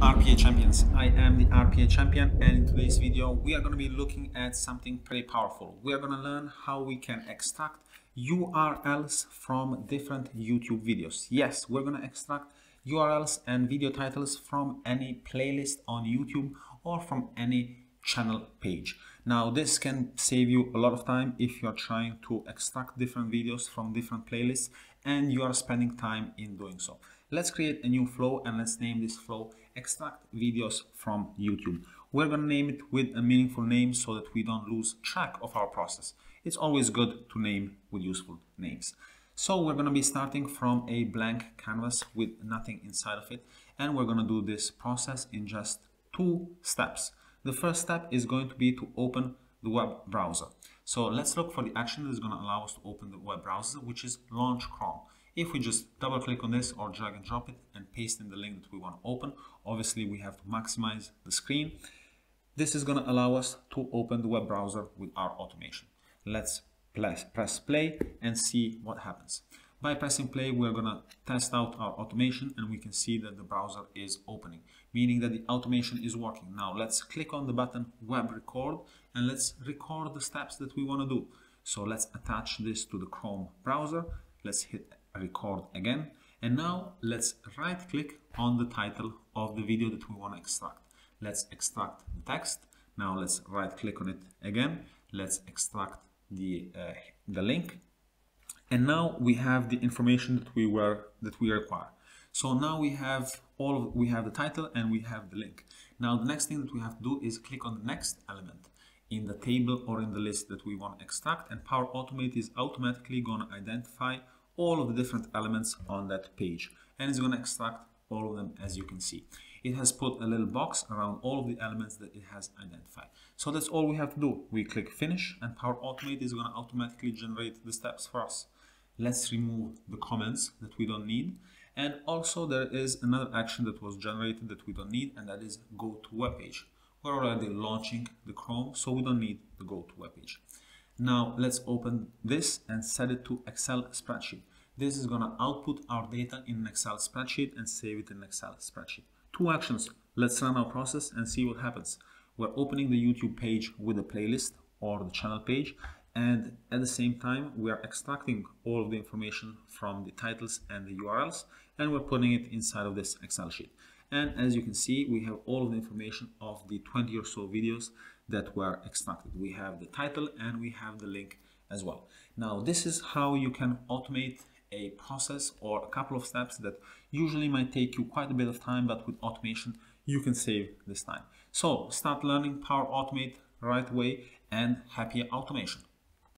RPA champions, I am the RPA champion, and in today's video we are going to be looking at something pretty powerful. We are going to learn how we can extract URLs from different YouTube videos. Yes, we're going to extract URLs and video titles from any playlist on YouTube or from any channel page. Now this can save you a lot of time if you're trying to extract different videos from different playlists and you are spending time in doing so. Let's create a new flow and let's name this flow extract videos from YouTube. We're going to name it with a meaningful name so that we don't lose track of our process. It's always good to name with useful names. So we're going to be starting from a blank canvas with nothing inside of it, and we're going to do this process in just 2 steps. The first step is going to be to open the web browser. So let's look for the action that is going to allow us to open the web browser, which is launch Chrome. If we just double click on this or drag and drop it and paste in the link that we want to open, obviously we have to maximize the screen. This is going to allow us to open the web browser with our automation. Let's press play and see what happens. By pressing play, we're going to test out our automation and we can see that the browser is opening, meaning that the automation is working. Now let's click on the button web record and let's record the steps that we want to do. So let's attach this to the Chrome browser. Let's hit record again. And now let's right click on the title of the video that we want to extract. Let's extract the text. Now let's right click on it again. Let's extract the link. And now we have the information that we require. So now we have the title and we have the link. Now the next thing that we have to do is click on the next element in the table or in the list that we want to extract, and Power Automate is automatically going to identify all of the different elements on that page, and it's going to extract all of them. As you can see, it has put a little box around all of the elements that it has identified. So that's all we have to do. We click finish and Power Automate is going to automatically generate the steps for us. Let's remove the comments that we don't need, and also there is another action that was generated that we don't need, and that is go to web page. We're already launching the Chrome, so we don't need the go to web page. Now let's open this and set it to Excel spreadsheet. This is going to output our data in an Excel spreadsheet and save it in an Excel spreadsheet. 2 actions. Let's run our process and see what happens. We're opening the YouTube page with a playlist or the channel page, and at the same time we are extracting all of the information from the titles and the URLs, and we're putting it inside of this Excel sheet. And as you can see, we have all of the information of the 20 or so videos that were extracted. We have the title and we have the link as well. Now this is how you can automate a process or a couple of steps that usually might take you quite a bit of time, but with automation you can save this time. So start learning Power Automate right away, and happy automation.